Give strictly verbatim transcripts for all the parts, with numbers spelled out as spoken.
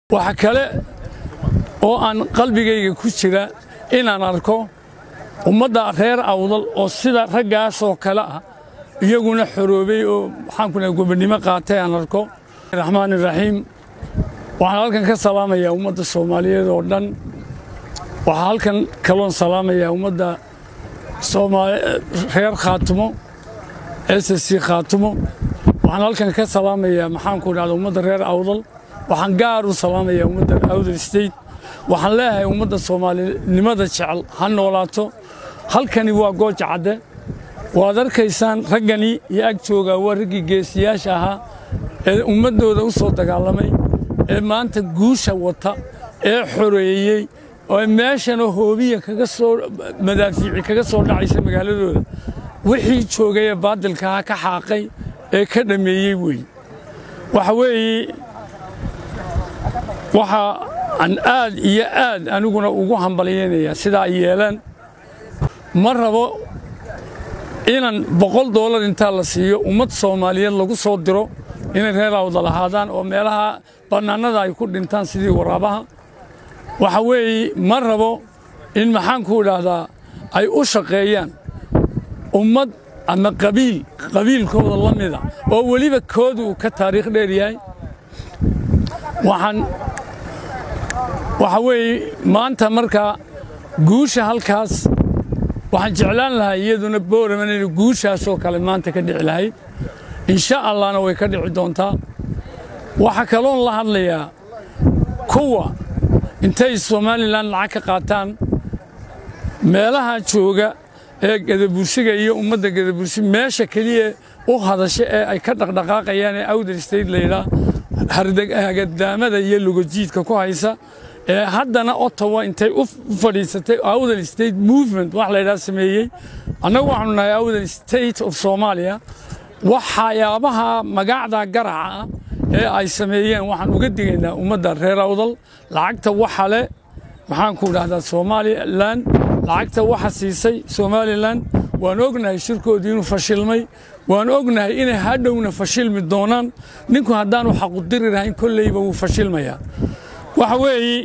waxa kale oo aan qalbigayga ku jira inaan arko ummadda reer awdal oo sida raggaas oo kale ah iyaguna xoroobay oo waxaan ku leeyahay gobonimo qaatay aan arko raxmaanir raxiim waxaan halkan ka salaamayaa ummadda Soomaaliyeed oo dhan waxaan halkan kaloon salaamayaa ummadda Soomaali reer Khaatumo S S C Khaatumo waxaan halkan ka salaamayaa maxaan ku dhahdaa ummadda reer awdal waxaan gaar u salaamayaa ummadda Awdal State waxaan leeyahay ummadda Soomaalinimada jecel ha noolaato halkani waa Gooja Cadde waad arkaysaan raggani iyo ag jooga waa raggii geesiyaasha ahaa ee ummadooda u soo dagaalamay ee maanta guusha wata ee xoreeyay oo meeshan hoobiya kaga soo madaafiici kaga soo dhacaysa magaaladooda wixii joogay baadilka ka xaaqay ee ka dhameeyay way waxa weeye waxa aan aad iyo aad aniguna ugu hambalyeynaya sida ay yeelaan ma rabo inaan boqol dollar inta la siiyo ummad Soomaaliyeed lagu soo diro inay reer awdal ahaadaan oo meelaha banaanada ay ku dhintaan sidii waraabaha waxa weeye ma rabo in maxaan ku dhahdaa ay u shaqeeyaan ummad ama qabiil qabiilkooda la mid ah oo waliba koodu ka taariikh dheer yahay waxaan waxa weeye maanta marka guusha halkaas waxaan jeclaan lahaa iyaduna booraman inay guushaas oo kale maanta ka dhici lahayd insha Allahna way ka dhici doontaa waxa kaloon la hadlayaa kuwa intay Soomaaliland lacag ka qaataan meelaha jooga ee gadabuursiga iyo ummadda gadabuursi meesha kaliya u hadasha ee ay ka dhaqdhaqaaqayaan ee Awdal State leeyahay hardagaamada iyo lugajiidka ku haysa ee haddana Ottawa intay u fadhiisatay Awdal State movement wax la yiraahdo sameeyay anagu waxaanu nahay Awdal State of Somalia waxyaabaha magacda garaca ee ay sameeyeen waxaan uga digaynaa ummadda reer awdal lacagta waxa le maxaan ku dhahdaa Somaliland lacagta waxa siisay Somaliland waan ognahay shirkoodii inuu fashilmay waan ognahay inay hadhowna fashilmi doonaan ninku hadaan xaq u diri rahayn kullayba uu fashilmaya waxa weeye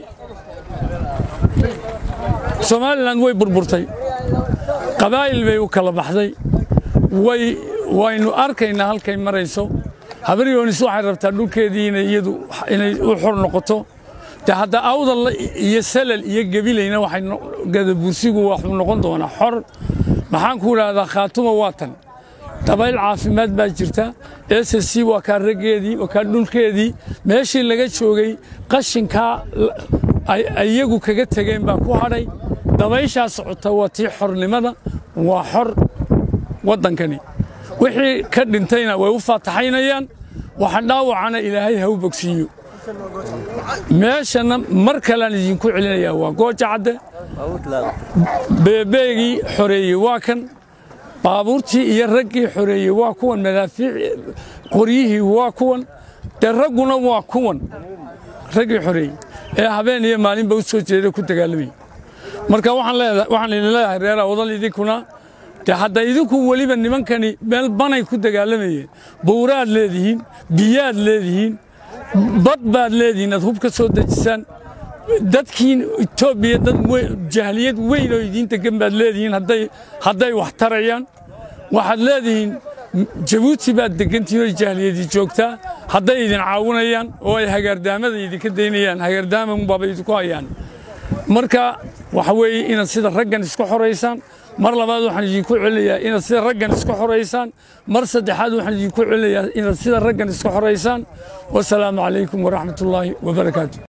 Somaliland way burburtay qabaa'il bay u kala baxday way waynu arkaynaa halkay marayso habariyoonis waxay rabtaa dhulkeedii inay iyadu inay u xor noqoto ta hadda awdal iyo salal iyo gabilayna waxay gadabuursigu wax u noqon doona xor maxaan ku raada Khaatumo waatan dabayl caafimaad baa jirta S S C waa ka rageedii waa ka dhulkeedii meeshii laga joogay qashinka ay iyagu kaga tageen baa ku hadhay dabaysha socota waa tii xornimada waa xor wadankani wixii ka dhintayna way u faataxaynayaan waxa dhaawacana Ilaahay ha u bogsiyo meeshana mar kale aan idin ku celinayaa waa Gooja Cadde beebeegi xoreeyay waa kan baabuurtii iyo raggii xoreeyay waa kuwan madaafiic qoriyihii waa kuwan daraguna waa kuwan raggii xoreeyay ee habeen iyo maalinba u soo jeeday ku dagaalamay marka waxaan leeyahay waxaan leeyahay reer awdal idinkuna ta hadda idinku waliba nimankani meel banay ku dagaalamayeen buuraad leedihiin biyaad leedihiin bad baad leedihiin aad hub ka soo dajisaan dadkiin Itoobiya dad jahliyad weyn oo idinta gambaad leedihiin haday haday wax tarayaan waxaad leedihiin Djibouti baad degantiyo jahliyadii joogtaa haday idin caawinayaan oo ay hagaardaamada idinka deynayaan hagaardaama baba idinku hayaan marka waxa weeye in sida raggan isku xoreeysan mar labaad waxaan idinku celinayaa in sida raggan isku xoreeysan mar saddexaad waxaan idinku celinayaa in sida raggan isku xoreeysan wassalaamu calaykum wa rahmatullaahi wa barakaatuh